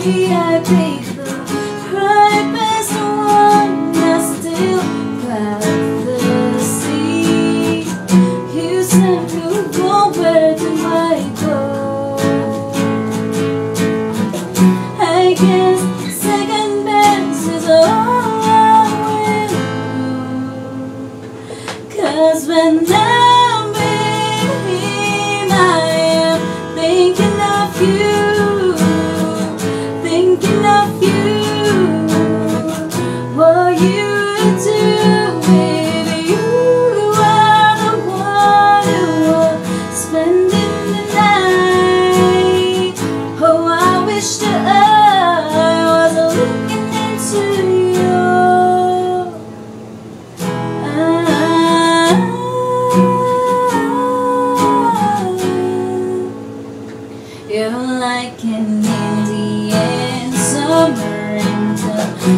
I paid the price, the one I still got the sea. You said you go, where do I go? I guess second best is all I will do. 'Cause when I'm with him, I am thinking of you, thinking of you. What you do with you are the one who was spending the night. Oh, I wish that I was looking into your eyes. You're like an Indian summer in the